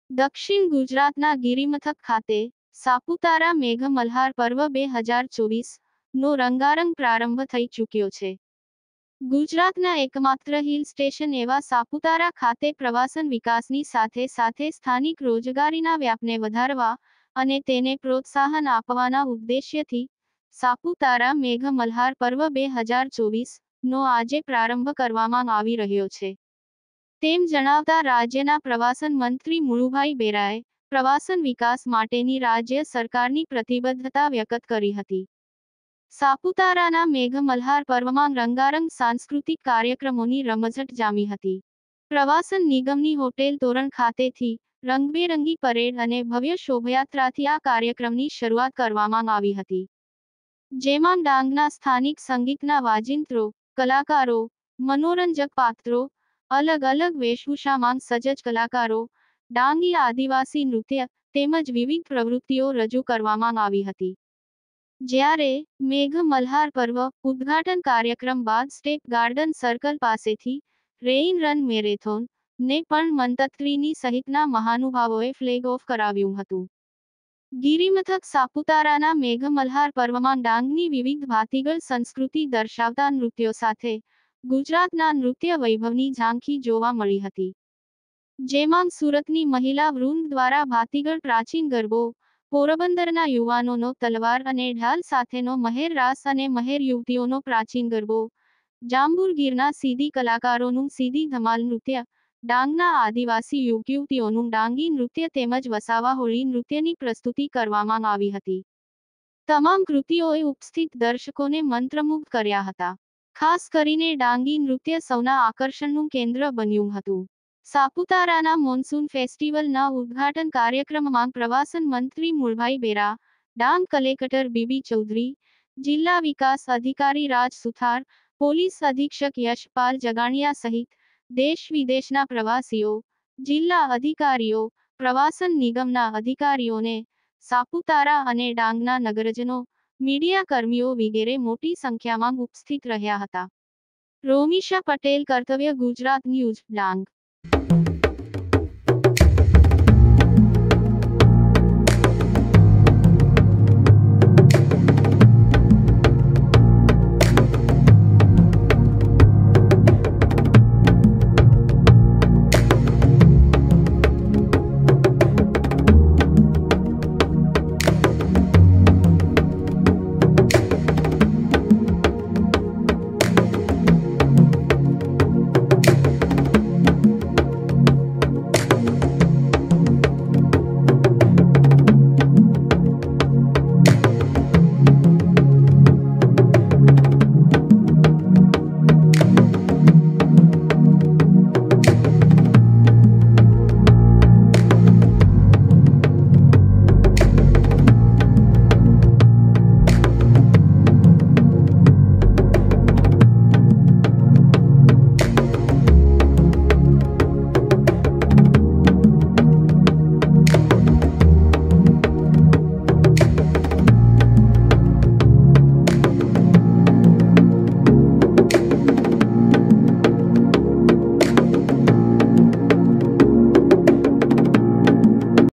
દક્ષિણ ગુજરાતના ગિરિમથક ખાતે સાપુતારા મેઘમલ્હાર પર્વ 2024 નો રંગારંગ પ્રારંભ થઈ ચૂક્યો છે. ગુજરાતના એકમાત્ર હિલ સ્ટેશન એવા સાપુતારા ખાતે પ્રવાસન વિકાસની સાથે સાથે સ્થાનિક રોજગારીના વ્યાપને વધારવા અને તેને પ્રોત્સાહન આપવાના ઉદ્દેશ્યથી સાપુતારા મેઘમલ્હાર પર્વ 2024 નો આજે પ્રારંભ કરવામાં આવી રહ્યો છે. તેમ જણાવતા રાજ્યના પ્રવાસન મંત્રી મુળુભાઈ બેરાએ પ્રવાસન વિકાસ માટેની રાજ્ય સરકારની પ્રતિબદ્ધતા વ્યક્ત કરી હતી. સાપુતારાના મેઘમલ્હાર પર્વમાં રંગારંગ સાંસ્કૃતિક કાર્યક્રમોની રમઝટ જામી હતી. પ્રવાસન નિગમની હોટેલ તોરણ ખાતેથી રંગબેરંગી પરેડ અને ભવ્ય શોભાયાત્રાથી આ કાર્યક્રમની શરૂઆત કરવામાં આવી હતી. જેમાં ડાંગના સ્થાનિક સંગીતના વાજિંત્રો, કલાકારો, મનોરંજક પાત્રો, અલગ અલગ વેશભૂષામાં સજ્જ કલાકારો, ડાંગી આદિવાસી નૃત્ય તેમજ વિવિધ પ્રવૃત્તિઓ રજૂ કરવામાં આવી હતી. જ્યારે મેઘમલ્હાર પર્વ ઉદ્ઘાટન કાર્યક્રમ બાદ સ્ટેપ ગાર્ડન સર્કલ પાસેથી રેઇન રન મેરેથોન ને પણ મંતત્રીની સહિતના મહાનુભાવોએ ફ્લેગ ઓફ કરાવ્યું હતું. ગિરિમથક સાપુતારાના મેઘમલ્હાર પર્વમાં ડાંગની વિવિધ ભાતીગળ સંસ્કૃતિ દર્શાવતા નૃત્યો સાથે ગુજરાતના નૃત્ય વૈભવની ઝાંખી જોવા મળી હતી. જેમાં સુરતની મહિલા વૃંદ દ્વારા ભાતીગળ પ્રાચીન ગરબો, પોરબંદરના યુવાનોનો તલવાર અને ઢાલ સાથેનો મહેર રાસ અને મહેર યુવતીઓનો પ્રાચીન ગરબો, જાંબુરગીરના સીધી કલાકારોનું સીધી ધમાલ નૃત્ય, ડાંગના આદિવાસી યુવતીઓનું ડાંગી નૃત્ય તેમજ વસાવા હોળી નૃત્યની પ્રસ્તુતિ કરવામાં આવી હતી. તમામ કૃતિઓએ ઉપસ્થિત દર્શકોને મંત્રમુગ્ધ કર્યા હતા. ખાસ કરીને ડાંગી નૃત્ય સૌના આકર્ષણનું કેન્દ્ર બન્યું હતું. સાપુતારાના મોન્સૂન ફેસ્ટિવલના ઉદ્ઘાટન કાર્યક્રમમાં પ્રવાસન મંત્રી મુળભાઈ બેરા, ડાંગ કલેક્ટર બીબી ચૌધરી, જિલ્લા વિકાસ અધિકારી રાજ સુથાર, પોલીસ અધિક્ષક યશપાલ જગાણિયા સહિત દેશ વિદેશના પ્રવાસીઓ, જિલ્લા અધિકારીઓ, પ્રવાસન નિગમના અધિકારીઓને સાપુતારા અને ડાંગના નગરજનો, મીડિયા કર્મીઓ વગેરે મોટી સંખ્યામાં ઉપસ્થિત રહ્યા હતા. રોમિશા પટેલ, કર્તવ્ય ગુજરાત ન્યૂઝ, ડાંગ.